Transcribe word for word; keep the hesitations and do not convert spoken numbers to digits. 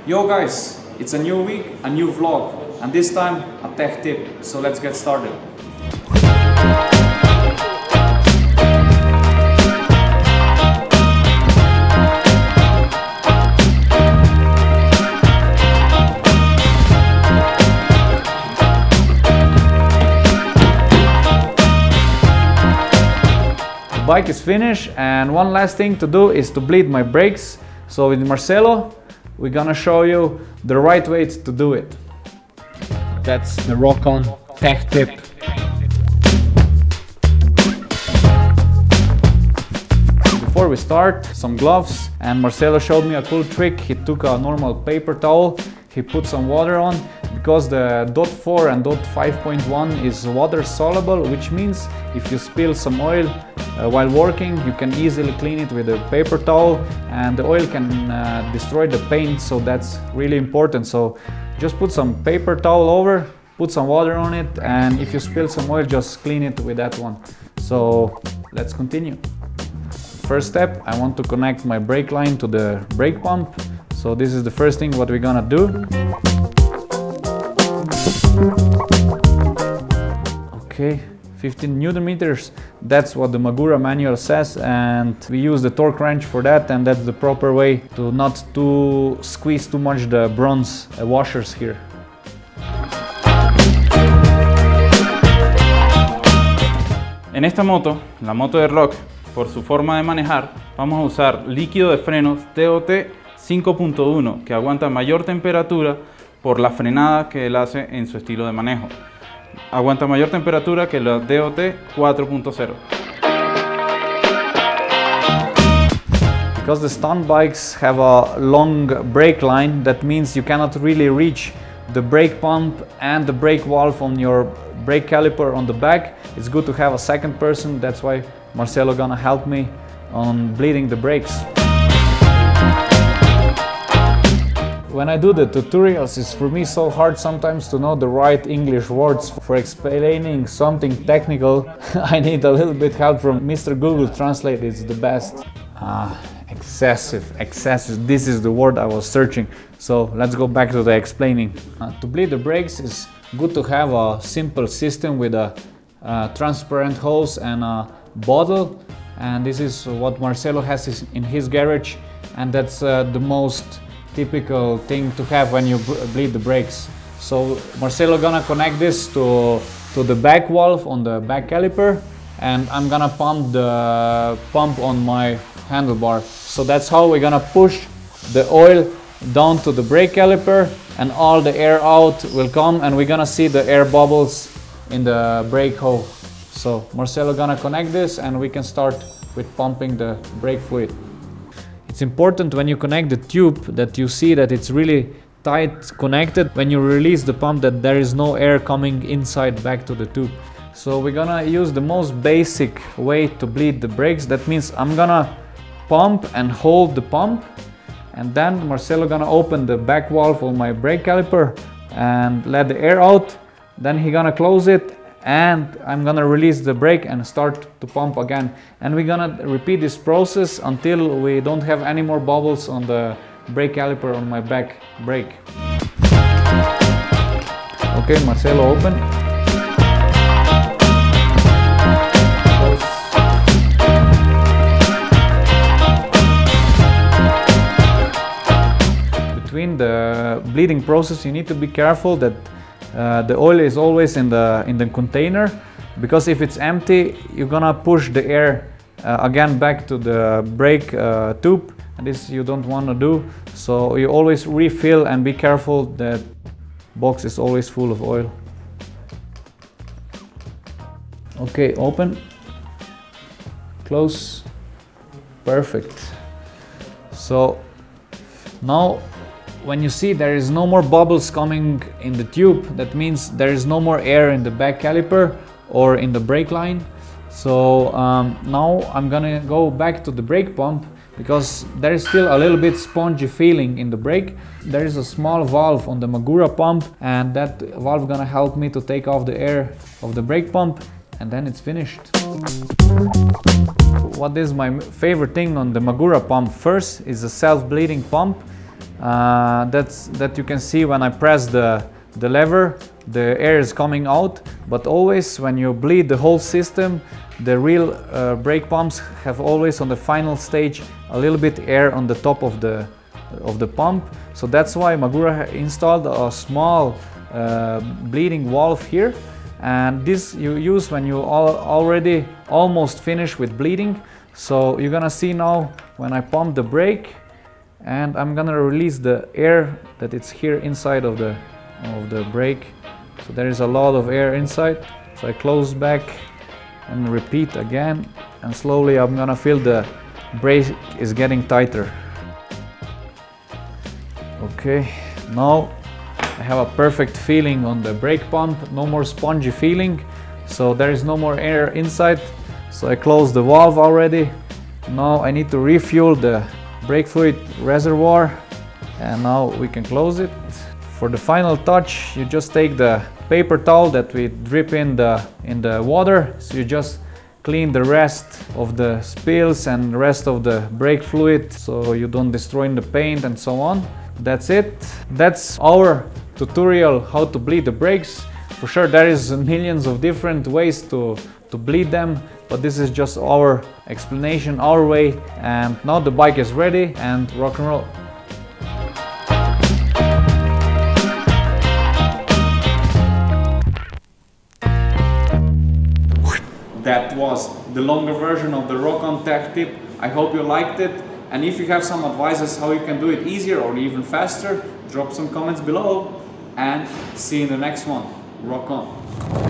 Yo guys, it's a new week, a new vlog, and this time a tech tip, so let's get started. The bike is finished, and one last thing to do is to bleed my brakes. So with Marcelo, we're gonna show you the right way to do it. That's the Rock-On tech tip. Before we start, some gloves, and Marcelo showed me a cool trick. He took a normal paper towel, he put some water on, because the dot four and dot five point one is water soluble, which means if you spill some oil uh, while working, you can easily clean it with a paper towel, and the oil can uh, destroy the paint, so that's really important. So just put some paper towel over, put some water on it, and if you spill some oil, just clean it with that one. So let's continue. First step, I want to connect my brake line to the brake pump. So this is the first thing what we're gonna do. Okay, fifteen newton meters, that's what the Magura manual says, and we use the torque wrench for that, and that's the proper way to not to squeeze too much the bronze uh, washers here. En esta moto, la moto de Rock, por su forma de manejar, vamos a usar líquido de frenos D O T cinco punto uno, que aguanta mayor temperatura por la frenada que él hace en su estilo de manejo. Aguanta mayor temperatura que la D O T cuatro punto cero. Because the stunt bikes have a long brake line, that means you cannot really reach the brake pump and the brake valve on your brake caliper on the back. It's good to have a second person, that's why Marcelo gonna help me on bleeding the brakes. When I do the tutorials, it's for me so hard sometimes to know the right English words. For explaining something technical, I need a little bit help from Mister Google Translate, it's the best. Ah, excessive, excessive, this is the word I was searching. So let's go back to the explaining. Uh, to bleed the brakes, it's good to have a simple system with a uh, transparent hose and a bottle. And this is what Marcelo has in his garage, and that's uh, the most typical thing to have when you bleed the brakes. So Marcelo gonna connect this to, to the back valve on the back caliper, and I'm gonna pump the pump on my handlebar. So that's how we're gonna push the oil down to the brake caliper, and all the air out will come, and we're gonna see the air bubbles in the brake hole. So Marcelo gonna connect this, and we can start with pumping the brake fluid. It's important when you connect the tube that you see that it's really tight connected. When you release the pump, that there is no air coming inside back to the tube. So we're gonna use the most basic way to bleed the brakes. That means I'm gonna pump and hold the pump, and then Marcelo gonna open the back valve on my brake caliper and let the air out. Then he gonna close it, and I'm gonna release the brake and start to pump again. And we're gonna repeat this process until we don't have any more bubbles on the brake caliper on my back brake. Okay, Marcelo, open. Close. Between the bleeding process, you need to be careful that Uh, the oil is always in the in the container, because if it's empty, you're gonna push the air uh, again back to the brake uh, tube, and this you don't want to do. So you always refill, and be careful that box is always full of oil. Okay, open, close, perfect. So now when you see there is no more bubbles coming in the tube, that means there is no more air in the back caliper or in the brake line. So um, now I'm gonna go back to the brake pump, because there is still a little bit spongy feeling in the brake. There is a small valve on the Magura pump, and that valve gonna help me to take off the air of the brake pump, and then it's finished. What is my favorite thing on the Magura pump first is the self-bleeding pump. Uh, that's that you can see when I press the, the lever, the air is coming out, but always when you bleed the whole system, the real uh, brake pumps have always on the final stage a little bit air on the top of the of the pump. So that's why Magura installed a small uh, bleeding valve here, and this you use when you all already almost finished with bleeding. So you're gonna see now when I pump the brake, and I'm gonna release the air that it's here inside of the of the brake. So there is a lot of air inside. So I close back and repeat again, and slowly I'm gonna feel the brake is getting tighter. Okay, now I have a perfect feeling on the brake pump, no more spongy feeling, so there is no more air inside. So I closed the valve already. Now I need to refuel the brake fluid reservoir, and now we can close it. For the final touch, you just take the paper towel that we drip in the in the water, so you just clean the rest of the spills and the rest of the brake fluid, so you don't destroy the paint and so on. That's it. That's our tutorial how to bleed the brakes. For sure there is millions of different ways to to bleed them, but this is just our explanation, our way. And now the bike is ready, and rock and roll. That was the longer version of the Rock-On Tech Tip. I hope you liked it, and if you have some advices how you can do it easier or even faster, drop some comments below, and see you in the next one. Rock on!